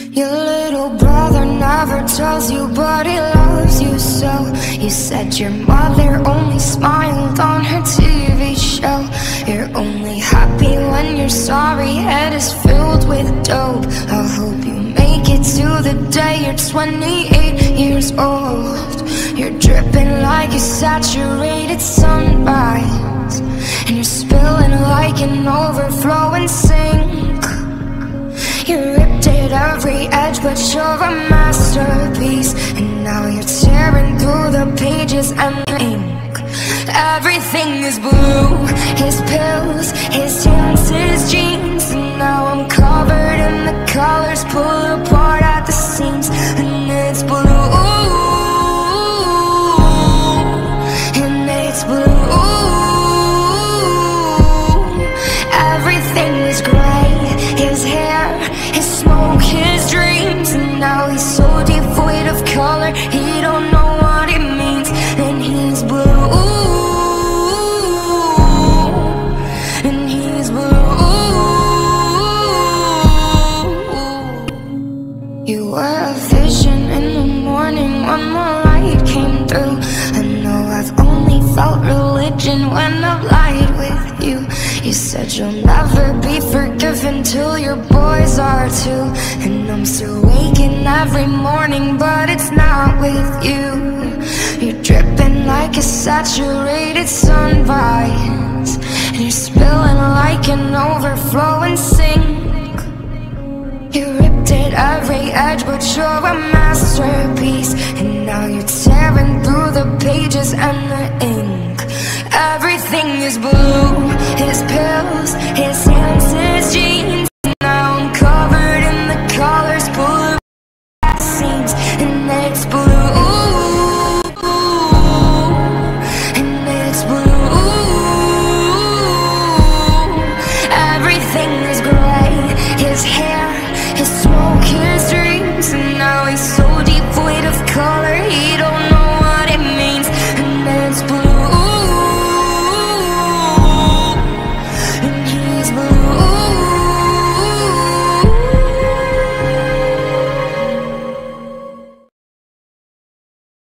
Your little brother never tells you, but he loves you so. You said your mother only smiled on her TV show. You're only happy when your sorry head is filled with dope. I hope you make it to the day you're 28 years old. You're dripping like a saturated sunrise, and you're spilling like an overflowing sink. You ripped at every edge, but you're a masterpiece. And now you're tearing through the pages and the ink. Everything is blue, his pills, his tints, his jeans. And now I'm covered in the colors, pull apart at the seams. And it's blue, and it's blue. Everything is gray, his hair, his smoke, his dreams. And now he's so devoid of color, he don't know what it means. And he's blue, and he's blue. You were a vision in the morning when the light came through. I know I've only felt religion when I've lied with you. You said you'll never be forgiven till your boys are too. And I'm still waking every morning, but it's not with you. You're dripping like a saturated sunrise, and you're spilling like an overflowing sink. You ripped at every edge, but you're a masterpiece. And now you're tearing through the pages and the ink. Everything is blue, his pills, his hands, his jeans. Now I'm covered in the colors, pull apart seams. And it's blue, and it's blue. Everything is gray, his hair, his smoke, his dreams. And now he's so